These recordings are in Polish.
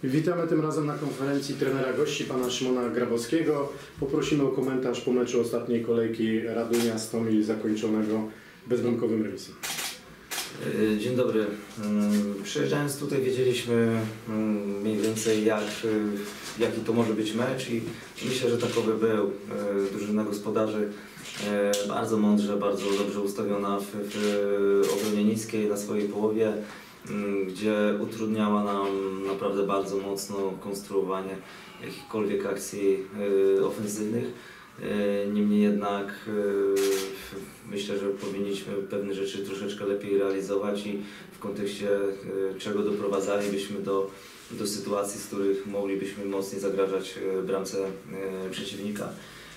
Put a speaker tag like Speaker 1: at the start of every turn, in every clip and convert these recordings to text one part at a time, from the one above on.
Speaker 1: Witamy tym razem na konferencji trenera gości, pana Szymona Grabowskiego. Poprosimy o komentarz po meczu ostatniej kolejki Radunia Stomil zakończonego bezbramkowym remisem.
Speaker 2: Dzień dobry. Przyjeżdżając tutaj wiedzieliśmy mniej więcej jaki to może być mecz i myślę, że takowy był. Drużyna gospodarzy bardzo mądrze, bardzo dobrze ustawiona w obronie niskiej na swojej połowie, gdzie utrudniała nam naprawdę bardzo mocno konstruowanie jakichkolwiek akcji ofensywnych. Niemniej jednak myślę, że powinniśmy pewne rzeczy troszeczkę lepiej realizować i w kontekście czego doprowadzalibyśmy do sytuacji, z których moglibyśmy mocniej zagrażać bramce przeciwnika.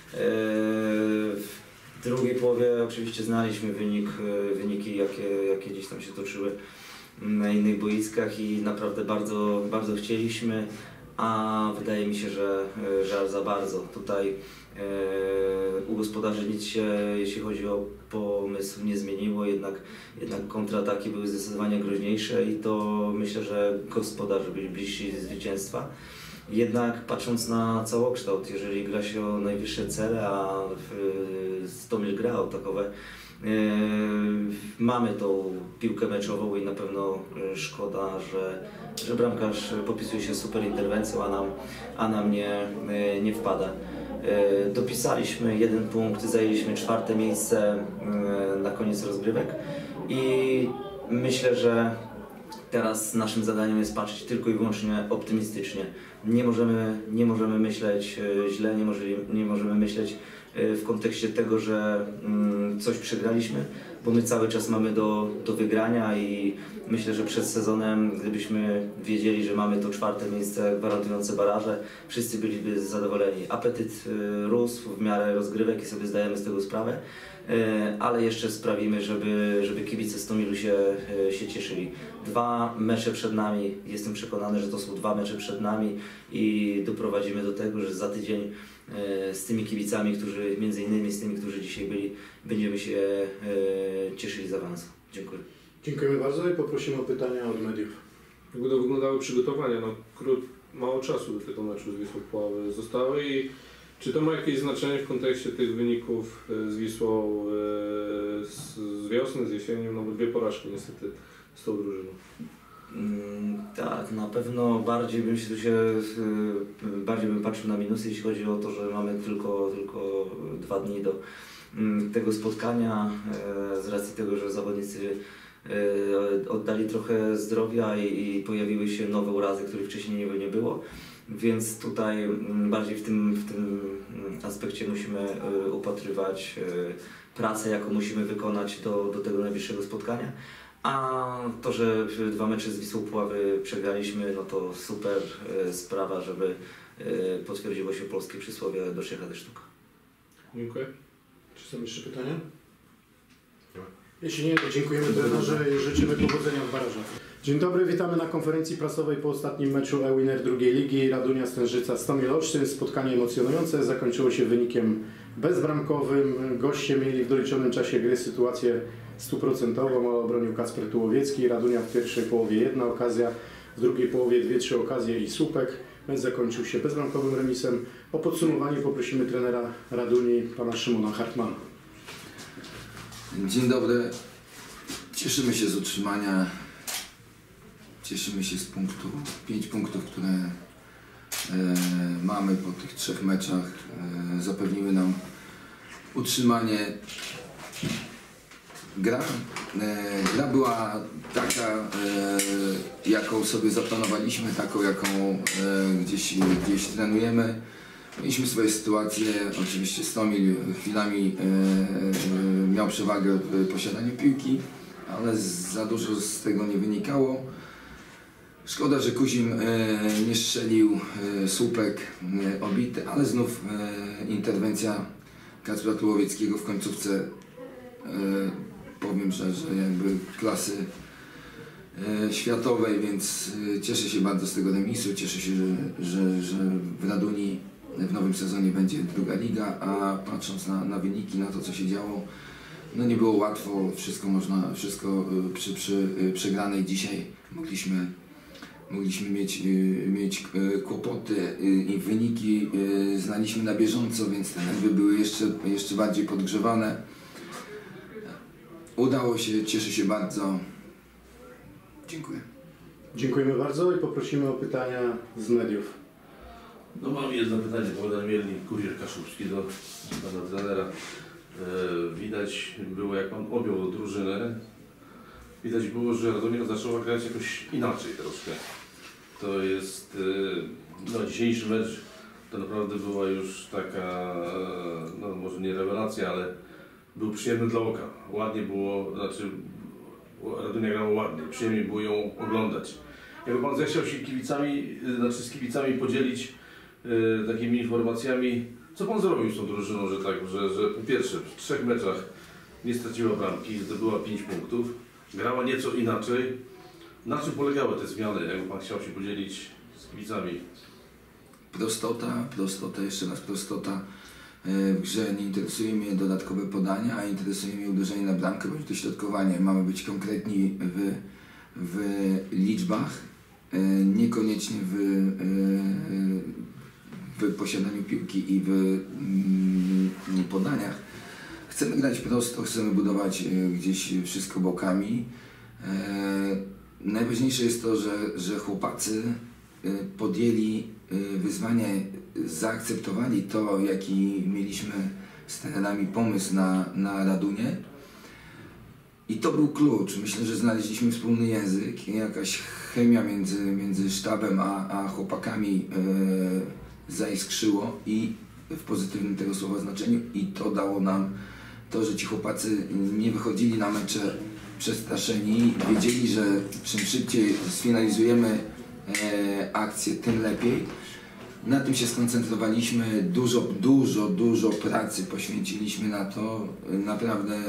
Speaker 2: W drugiej połowie oczywiście znaliśmy wyniki jakie gdzieś tam się toczyły na innych boiskach i naprawdę bardzo, bardzo chcieliśmy, a wydaje mi się, że aż za bardzo. Tutaj u gospodarzy nic się, jeśli chodzi o pomysł, nie zmieniło, jednak kontrataki były zdecydowanie groźniejsze i to myślę, że gospodarze byli bliżsi zwycięstwa. Jednak patrząc na całokształt, jeżeli gra się o najwyższe cele, a Stomil gra o takowe, mamy tą piłkę meczową i na pewno szkoda, że bramkarz popisuje się super interwencją, a nam nie wpada. Dopisaliśmy 1 punkt, zajęliśmy 4. miejsce na koniec rozgrywek i myślę, że teraz naszym zadaniem jest patrzeć tylko i wyłącznie optymistycznie. Nie możemy myśleć źle, nie możemy myśleć w kontekście tego, że coś przegraliśmy, bo my cały czas mamy do wygrania i myślę, że przed sezonem, gdybyśmy wiedzieli, że mamy to 4. miejsce gwarantujące baraże, wszyscy byliby zadowoleni. Apetyt rósł w miarę rozgrywek i sobie zdajemy z tego sprawę, ale jeszcze sprawimy, żeby kibice Stomilu się cieszyli. 2 mecze przed nami, jestem przekonany, że to są 2 mecze przed nami i doprowadzimy do tego, że za tydzień z tymi kibicami, między innymi z tymi, którzy dzisiaj byli, będziemy się cieszyli z awansu. Dziękuję.
Speaker 1: Dziękujemy bardzo i poprosimy o pytania od mediów.
Speaker 3: Jak będą wyglądały przygotowania? Mało czasu do tego meczu z Wisłą Puławy zostało i czy to ma jakieś znaczenie w kontekście tych wyników z Wisłą z wiosny, z jesienią? No bo 2 porażki niestety z tą drużyną.
Speaker 2: Tak, na pewno bardziej bym patrzył na minusy, jeśli chodzi o to, że mamy tylko 2 dni do tego spotkania, z racji tego, że zawodnicy oddali trochę zdrowia i pojawiły się nowe urazy, których wcześniej nie było. Więc tutaj bardziej w tym aspekcie musimy upatrywać pracę, jaką musimy wykonać do tego najbliższego spotkania. A to, że 2 mecze z Wisłą Puławy przegraliśmy, no to super sprawa, żeby potwierdziło się polskie przysłowie do szecha de sztuka.
Speaker 1: Dziękuję. Czy są jeszcze pytania? Jeśli nie, to dziękujemy trenerze i życzymy powodzenia w barażach. Dzień dobry, witamy na konferencji prasowej po ostatnim meczu e-winner drugiej ligi Radunia Stężyca Stomil Olsztyn. Spotkanie emocjonujące, zakończyło się wynikiem bezbramkowym. Goście mieli w doliczonym czasie gry sytuację 100%, ale obronił Kacper Tułowiecki. Radunia w pierwszej połowie 1 okazja, w drugiej połowie 2-3 okazje i słupek. Mecz zakończył się bezbramkowym remisem. O podsumowanie poprosimy trenera Raduni, pana Szymona Hartmana.
Speaker 4: Dzień dobry. Cieszymy się z utrzymania. Cieszymy się z 5 punktów, które mamy po tych 3 meczach. Zapewniły nam utrzymanie. Gra była taka, jaką sobie zaplanowaliśmy, taką, jaką gdzieś trenujemy. Mieliśmy swoje sytuacje, oczywiście Stomil chwilami miał przewagę w posiadaniu piłki, ale za dużo z tego nie wynikało. Szkoda, że Kuzim nie strzelił, słupek obity, ale znów interwencja Kacpra Tułowieckiego w końcówce, powiem, że jakby klasy światowej, więc cieszę się bardzo z tego remisu, cieszę się, że w Raduni w nowym sezonie będzie 2. liga, a patrząc na wyniki, na to, co się działo, no nie było łatwo, wszystko przy przegranej dzisiaj mogliśmy mogliśmy mieć kłopoty i wyniki znaliśmy na bieżąco, więc te nerwy były jeszcze bardziej podgrzewane. Udało się, cieszę się bardzo. Dziękuję.
Speaker 1: Dziękujemy bardzo i poprosimy o pytania z mediów.
Speaker 5: No mam jedno pytanie, Bogdan Mielnik, Kurier Kaszubski do pana trenera. Widać było, jak pan objął drużynę, widać było, że Radomia zaczęła grać jakoś inaczej troszkę. To jest, no dzisiejszy mecz to naprawdę była już taka, no może nie rewelacja, ale był przyjemny dla oka. Ładnie było, znaczy Radomia grała ładnie, przyjemnie było ją oglądać. Jakby pan zechciał się z kibicami podzielić takimi informacjami, co pan zrobił z tą drużyną, że po pierwsze w 3 meczach nie straciła bramki, zdobyła 5 punktów, grała nieco inaczej. Na czym polegały te zmiany, jakby pan chciał się podzielić z kibicami?
Speaker 4: Prostota, jeszcze raz prostota w grze. Nie interesuje mnie dodatkowe podania, a interesuje mnie uderzenie na bramkę bądź dośrodkowanie. Mamy być konkretni w liczbach, niekoniecznie w posiadaniu piłki i w podaniach. Chcemy grać prosto, chcemy budować gdzieś wszystko bokami. Najważniejsze jest to, że chłopacy podjęli wyzwanie, zaakceptowali to, jaki mieliśmy z trenerami pomysł na Radunię. I to był klucz. Myślę, że znaleźliśmy wspólny język, jakaś chemia między sztabem a chłopakami zaiskrzyło i w pozytywnym tego słowa znaczeniu, i to dało nam to, że ci chłopacy nie wychodzili na mecze przestraszeni, wiedzieli, że czym szybciej sfinalizujemy akcję, tym lepiej. Na tym się skoncentrowaliśmy, dużo pracy poświęciliśmy na to. Naprawdę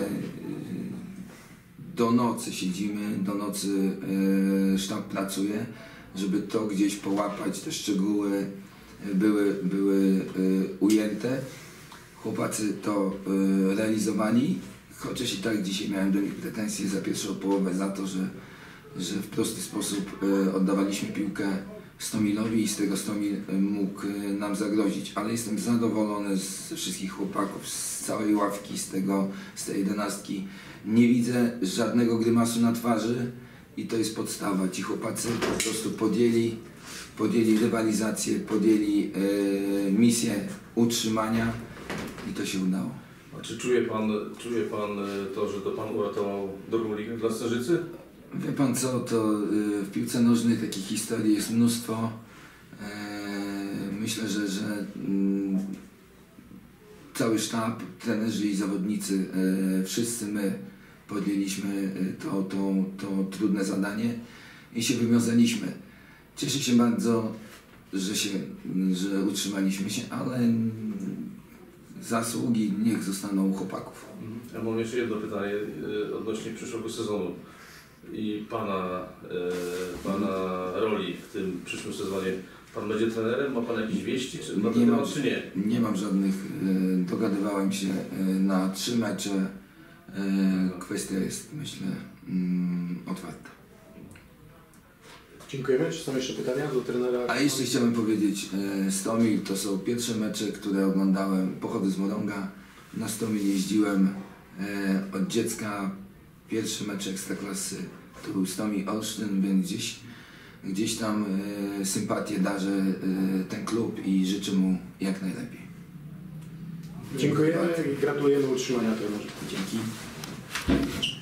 Speaker 4: do nocy siedzimy, do nocy sztab pracuje, żeby to gdzieś połapać, te szczegóły były ujęte. Chłopacy to realizowali, chociaż i tak dzisiaj miałem do nich pretensje za pierwszą połowę, za to, że w prosty sposób oddawaliśmy piłkę Stomilowi i z tego Stomil mógł nam zagrozić, ale jestem zadowolony ze wszystkich chłopaków, z całej ławki, z tej 11. Nie widzę żadnego grymasu na twarzy i to jest podstawa. Ci chłopacy po prostu podjęli rywalizację, podjęli misję utrzymania i to się udało.
Speaker 5: A czy czuje pan to, że to pan uratował drugą ligę dla Stężycy?
Speaker 4: Wie pan co, to w piłce nożnej takich historii jest mnóstwo. Myślę, że cały sztab, trenerzy i zawodnicy, wszyscy my podjęliśmy to trudne zadanie i się wywiązaliśmy. Cieszę się bardzo, że utrzymaliśmy się, ale zasługi niech zostaną u chłopaków.
Speaker 5: Ja mam jeszcze jedno pytanie odnośnie przyszłego sezonu i pana roli w tym przyszłym sezonie. Pan będzie trenerem? Ma pan jakieś wieści na ten temat, czy nie?
Speaker 4: Nie mam żadnych. Dogadywałem się na 3 mecze. Kwestia jest, myślę, otwarta.
Speaker 1: Dziękujemy. Czy są jeszcze pytania do trenera?
Speaker 4: A jeszcze chciałbym powiedzieć, Stomil to są pierwsze mecze, które oglądałem. Pochodzę z Morąga. Na Stomil jeździłem od dziecka. Pierwszy mecz Ekstraklasy to był Stomil Olsztyn, więc gdzieś tam sympatię darzę ten klub i życzę mu jak najlepiej.
Speaker 1: Dziękujemy i gratulujemy utrzymania trenerza.
Speaker 4: Dzięki.